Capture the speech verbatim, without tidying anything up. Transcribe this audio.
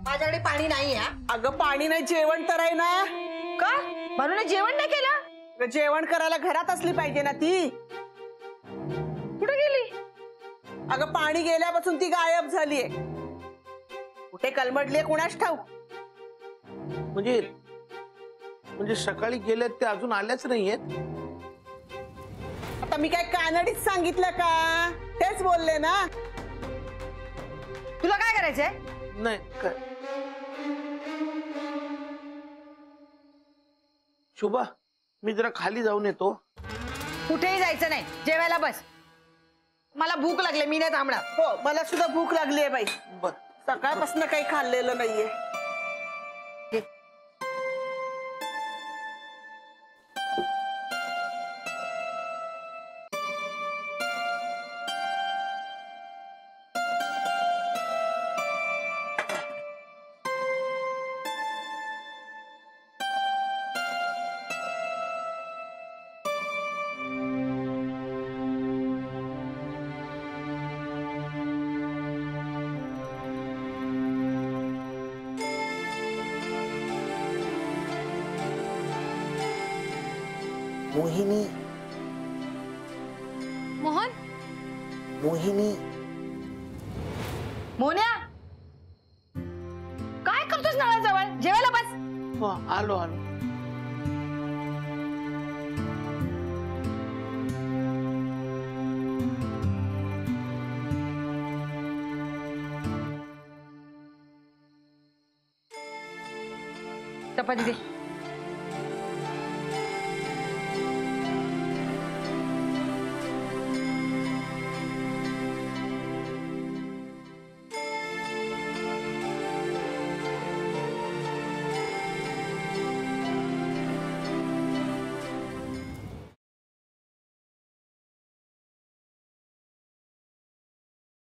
माझ्याकडे पाणी नाही हा. अगं पाणी नाही, जेवण तर आहे ना. का म्हणून जेवण नाही केलं? जेवण करायला घरात असली पाहिजे ना ती. कुठे गेली? अगं पाणी गेल्यापासून ती गायब झालीये. कुठे कलमडलीये कुणास ठाऊक. म्हणजे म्हणजे सकाळी गेल्यात ते अजून आल्याच नाहीयेत. आता मी काय कानडीत सांगितलं का? तेच बोलले ना. तुला काय करायचंय? नाही काय शुभा, मी जरा खाली जाऊन येतो. कुठेही जायचं नाही, जेवायला बस. मला भूक लागली, मी नाही थांबणार. हो मला सुद्धा भूक लागली आहे बाई. बर. सकाळपासून काही खाल्लेलं नाहीये. मोहिनी, मोहन, मोहिनी, मोन्या, काय करतोस नळाजवळ? जेवायला बस. हो आलो आलो. चपाती दे.